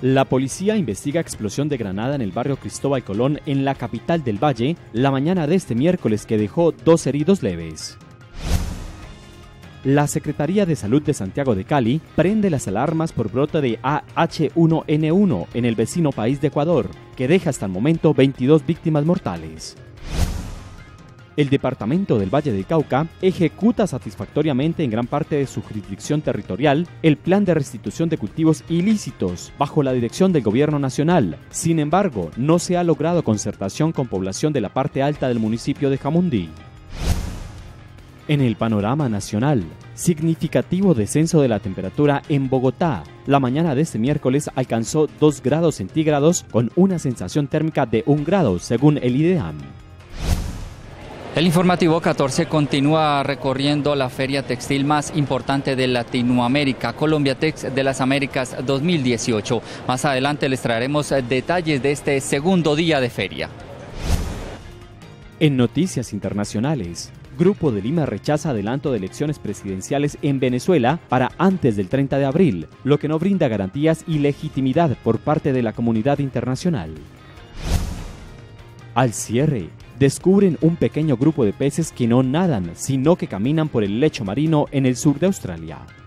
La policía investiga explosión de granada en el barrio Cristóbal Colón, en la capital del Valle, la mañana de este miércoles, que dejó 2 heridos leves. La Secretaría de Salud de Santiago de Cali prende las alarmas por brote de H1N1 en el vecino país de Ecuador, que deja hasta el momento 22 víctimas mortales. El departamento del Valle del Cauca ejecuta satisfactoriamente en gran parte de su jurisdicción territorial el plan de restitución de cultivos ilícitos bajo la dirección del gobierno nacional. Sin embargo, no se ha logrado concertación con población de la parte alta del municipio de Jamundí. En el panorama nacional, significativo descenso de la temperatura en Bogotá. La mañana de este miércoles alcanzó 2 grados centígrados con una sensación térmica de 1 grado, según el IDEAM. El informativo 14 continúa recorriendo la feria textil más importante de Latinoamérica, Colombiatex de las Américas 2018. Más adelante les traeremos detalles de este segundo día de feria. En noticias internacionales, Grupo de Lima rechaza adelanto de elecciones presidenciales en Venezuela para antes del 30 de abril, lo que no brinda garantías y legitimidad por parte de la comunidad internacional. Al cierre, descubren un pequeño grupo de peces que no nadan, sino que caminan por el lecho marino en el sur de Australia.